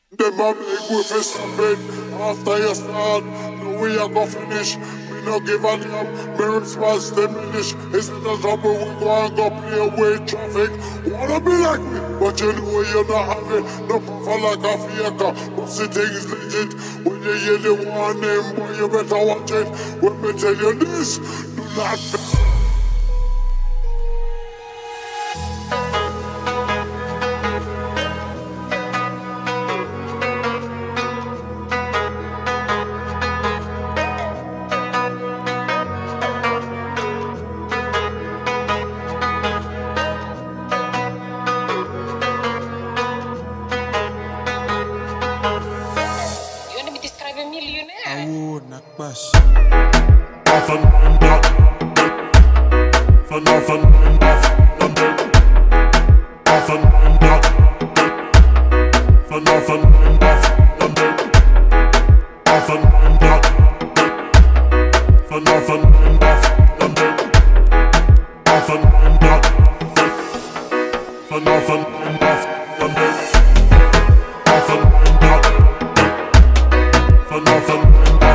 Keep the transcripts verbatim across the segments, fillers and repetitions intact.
Them a make we fi stop it after you start. No we a go finish. Me no give a damn. Me response diminish. Instead of trouble we go and go play with traffic. Wanna be like me, but you know you not have it. No profile like a faker, but the thing is legit. When you hear the warning, boy you better watch it. When me tell you this, do not fail. Oh, nakbash. Often and not Often, often and often Often and not Often, often and often Often and not Often, often and often Often and not Often, often and often Often and not Often, often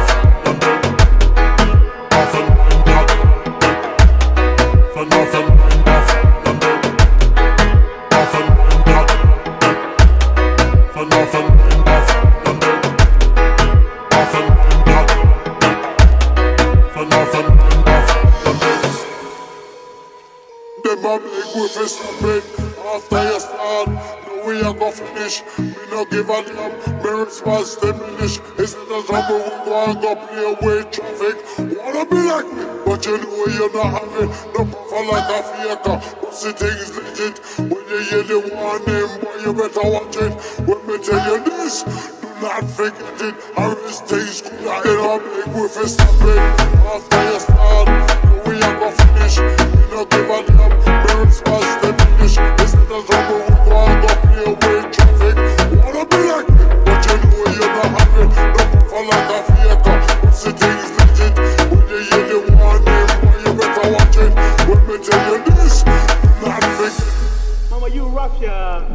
Them a make we fi stop it after you start. No we a go finish. Me no give a damn. Me response diminish. Instead of trouble we go and go play with traffic. Wanna be like me, but you know you not have it. No profile like a faker, but the thing is legit. When you hear the warning, boy you better watch it. When me tell you this, do not forget it. I rest things cool. Them a make we fi stop it after you start. No we a go finish. Me no give a damn. Response diminish. Instead of trouble we go and go play with traffic. Wanna be like me, but you know you not have it. No profile like a faker, but the thing is legit. When you hear the warning, boy you better watch it. When me tell you this, do not forget. Mama, you rough, yeah.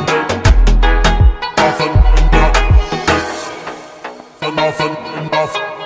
Often and often